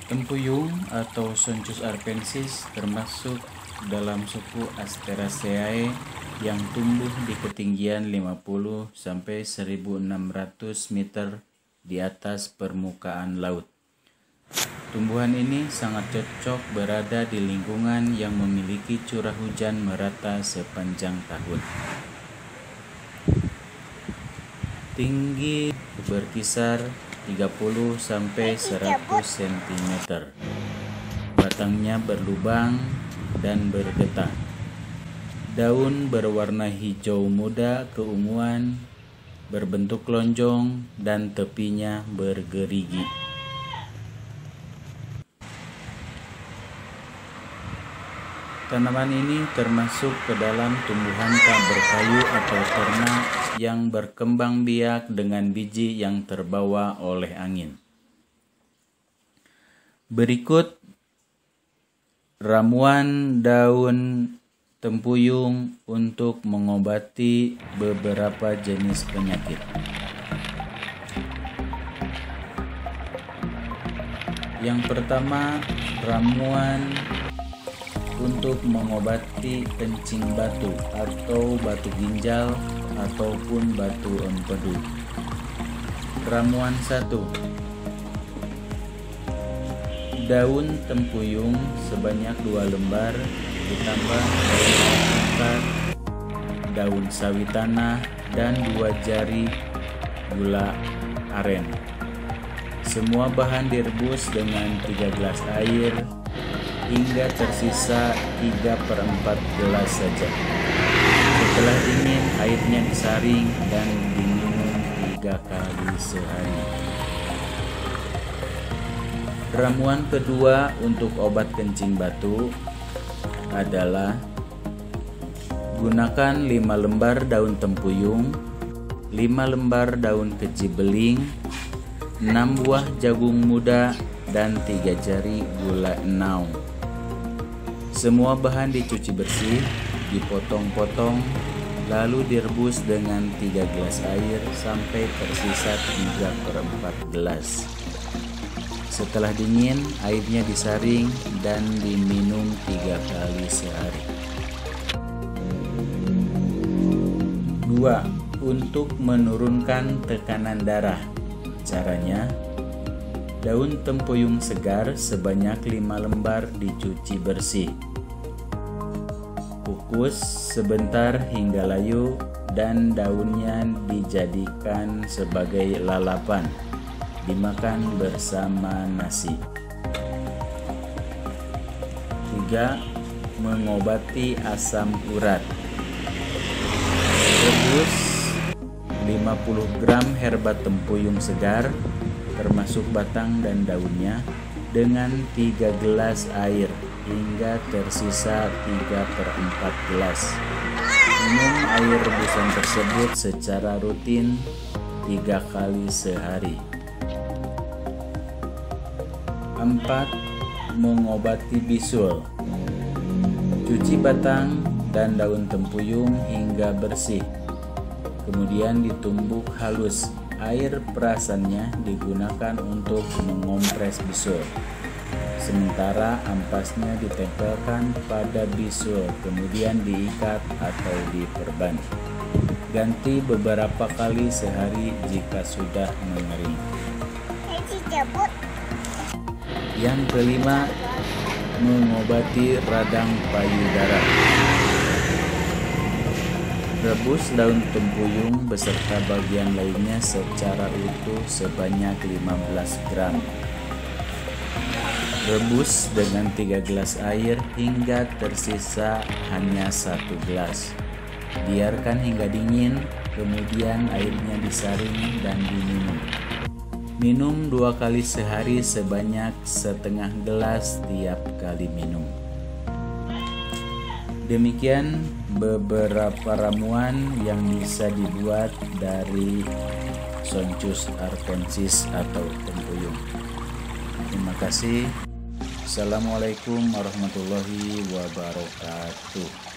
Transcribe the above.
Tempuyung atau Sonchus arpensis termasuk dalam suku Asteraceae yang tumbuh di ketinggian 50 sampai 1600 meter di atas permukaan laut. Tumbuhan ini sangat cocok berada di lingkungan yang memiliki curah hujan merata sepanjang tahun. Tinggi berkisar 30 sampai 100 cm. Batangnya berlubang dan bergetah. Daun berwarna hijau muda keunguan, berbentuk lonjong dan tepinya bergerigi. Tanaman ini termasuk ke dalam tumbuhan tak berkayu atau ternak yang berkembang biak dengan biji yang terbawa oleh angin. Berikut ramuan daun tempuyung untuk mengobati beberapa jenis penyakit. Yang pertama, ramuan untuk mengobati kencing batu atau batu ginjal ataupun batu empedu. Ramuan 1. Daun tempuyung sebanyak 2 lembar ditambah daun alpukat, daun sawi tanah, dan 2 jari gula aren. Semua bahan direbus dengan 3 gelas air hingga tersisa 3/4 gelas saja. Setelah dingin, airnya disaring dan diminum 3 kali sehari. Ramuan kedua untuk obat kencing batu adalah gunakan 5 lembar daun tempuyung, 5 lembar daun keji beling, 6 buah jagung muda, dan 3 jari gula enaung. Semua bahan dicuci bersih, dipotong-potong, lalu direbus dengan 3 gelas air sampai tersisa 3/4 gelas. Setelah dingin, airnya disaring dan diminum 3 kali sehari. 2. Untuk menurunkan tekanan darah. Caranya, daun tempuyung segar sebanyak 5 lembar dicuci bersih. Kukus sebentar hingga layu dan daunnya dijadikan sebagai lalapan, dimakan bersama nasi. 3. Mengobati asam urat. Rebus 50 gram herba tempuyung segar termasuk batang dan daunnya dengan 3 gelas air hingga tersisa 3/4 gelas. Minum air rebusan tersebut secara rutin 3 kali sehari. 4. Mengobati bisul. Cuci batang dan daun tempuyung hingga bersih. Kemudian ditumbuk halus. Air perasannya digunakan untuk mengompres bisul. Sementara ampasnya ditempelkan pada bisul, kemudian diikat atau diperban. Ganti beberapa kali sehari jika sudah mengering. Yang kelima, mengobati radang payudara. Rebus daun tempuyung beserta bagian lainnya secara utuh sebanyak 15 gram. Rebus dengan 3 gelas air hingga tersisa hanya 1 gelas. Biarkan hingga dingin, kemudian airnya disaring dan diminum. Minum 2 kali sehari sebanyak setengah gelas tiap kali minum. Demikian beberapa ramuan yang bisa dibuat dari Sonchus arpensis atau tempuyung. Terima kasih. Assalamualaikum warahmatullahi wabarakatuh.